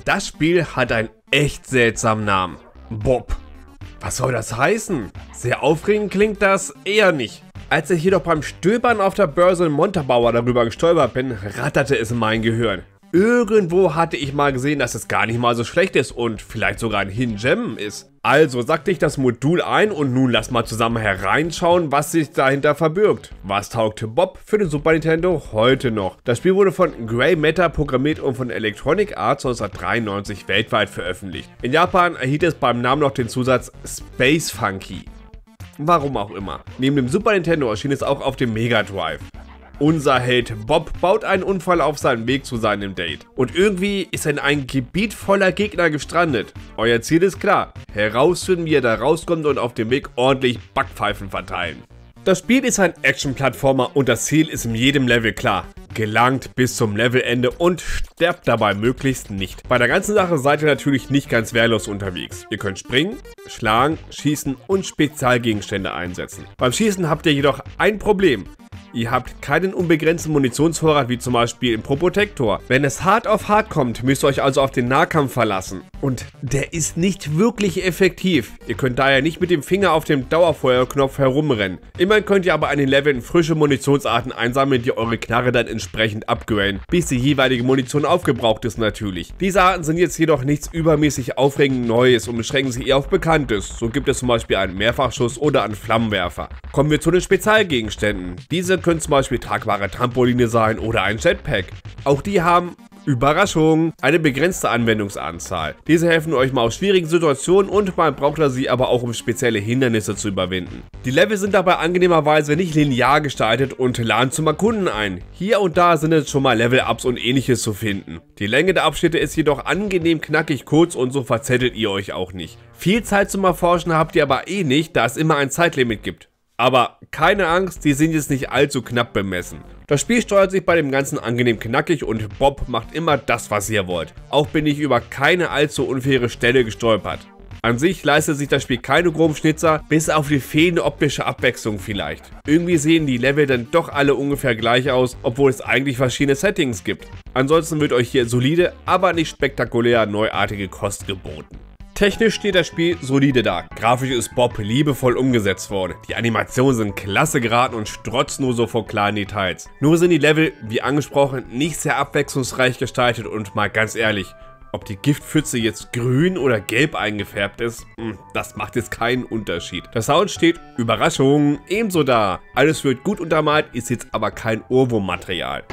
das Spiel hat einen echt seltsamen Namen. Bob. Was soll das heißen? Sehr aufregend klingt das eher nicht. Als ich jedoch beim Stöbern auf der Börse in Montabaur darüber gestolpert bin, ratterte es in mein Gehirn. Irgendwo hatte ich mal gesehen, dass es gar nicht mal so schlecht ist und vielleicht sogar ein Hidden Gem ist. Also sackte ich das Modul ein und nun lass mal zusammen hereinschauen, was sich dahinter verbirgt. Was taugte Bob für den Super Nintendo heute noch? Das Spiel wurde von Grey Matter programmiert und von Electronic Arts 1993 weltweit veröffentlicht. In Japan erhielt es beim Namen noch den Zusatz Space Funky. Warum auch immer. Neben dem Super Nintendo erschien es auch auf dem Mega Drive. Unser Held Bob baut einen Unfall auf seinem Weg zu seinem Date. Und irgendwie ist er in ein Gebiet voller Gegner gestrandet. Euer Ziel ist klar, herausfinden, wie er da rauskommt und auf dem Weg ordentlich Backpfeifen verteilen. Das Spiel ist ein Action-Plattformer und das Ziel ist in jedem Level klar. Gelangt bis zum Levelende und sterbt dabei möglichst nicht. Bei der ganzen Sache seid ihr natürlich nicht ganz wehrlos unterwegs. Ihr könnt springen, schlagen, schießen und Spezialgegenstände einsetzen. Beim Schießen habt ihr jedoch ein Problem. Ihr habt keinen unbegrenzten Munitionsvorrat wie zum Beispiel im Pro Protector. Wenn es hart auf hart kommt, müsst ihr euch also auf den Nahkampf verlassen. Und der ist nicht wirklich effektiv. Ihr könnt daher nicht mit dem Finger auf dem Dauerfeuerknopf herumrennen. Immerhin könnt ihr aber an den Leveln frische Munitionsarten einsammeln, die eure Knarre dann entsprechend upgraden, bis die jeweilige Munition aufgebraucht ist natürlich. Diese Arten sind jetzt jedoch nichts übermäßig aufregend Neues und beschränken sich eher auf Bekanntes. So gibt es zum Beispiel einen Mehrfachschuss oder einen Flammenwerfer. Kommen wir zu den Spezialgegenständen. Diese können zum Beispiel tragbare Trampoline sein oder ein Jetpack. Auch die haben, Überraschung, eine begrenzte Anwendungsanzahl. Diese helfen euch mal aus schwierigen Situationen und man braucht sie aber auch, um spezielle Hindernisse zu überwinden. Die Level sind dabei angenehmerweise nicht linear gestaltet und laden zum Erkunden ein. Hier und da sind jetzt schon mal Level-Ups und ähnliches zu finden. Die Länge der Abschnitte ist jedoch angenehm knackig kurz und so verzettelt ihr euch auch nicht. Viel Zeit zum Erforschen habt ihr aber eh nicht, da es immer ein Zeitlimit gibt. Aber keine Angst, die sind jetzt nicht allzu knapp bemessen. Das Spiel steuert sich bei dem Ganzen angenehm knackig und Bob macht immer das, was ihr wollt. Auch bin ich über keine allzu unfaire Stelle gestolpert. An sich leistet sich das Spiel keine groben Schnitzer, bis auf die fehlende optische Abwechslung vielleicht. Irgendwie sehen die Level dann doch alle ungefähr gleich aus, obwohl es eigentlich verschiedene Settings gibt. Ansonsten wird euch hier solide, aber nicht spektakulär neuartige Kost geboten. Technisch steht das Spiel solide da. Grafisch ist Bob liebevoll umgesetzt worden. Die Animationen sind klasse geraten und strotzen nur so vor klaren Details. Nur sind die Level, wie angesprochen, nicht sehr abwechslungsreich gestaltet und mal ganz ehrlich, ob die Giftpfütze jetzt grün oder gelb eingefärbt ist, das macht jetzt keinen Unterschied. Der Sound steht, Überraschung, ebenso da. Alles wird gut untermalt, ist jetzt aber kein Ohrwurmmaterial.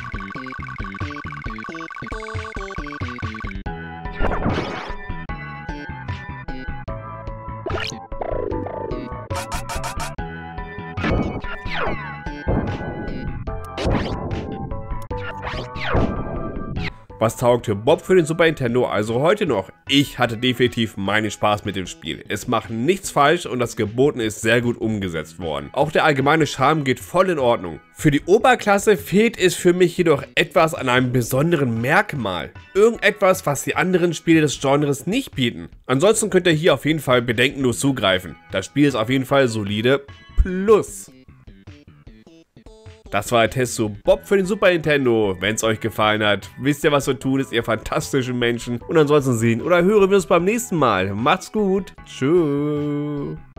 Was taugte Bob für den Super Nintendo also heute noch? Ich hatte definitiv meinen Spaß mit dem Spiel. Es macht nichts falsch und das Gebotene ist sehr gut umgesetzt worden. Auch der allgemeine Charme geht voll in Ordnung. Für die Oberklasse fehlt es für mich jedoch etwas an einem besonderen Merkmal. Irgendetwas, was die anderen Spiele des Genres nicht bieten. Ansonsten könnt ihr hier auf jeden Fall bedenkenlos zugreifen. Das Spiel ist auf jeden Fall solide plus. Das war der Test zu Bob für den Super Nintendo. Wenn es euch gefallen hat, wisst ihr, was zu tun ist, ihr fantastischen Menschen. Und ansonsten sehen oder hören wir uns beim nächsten Mal. Macht's gut. Tschüss.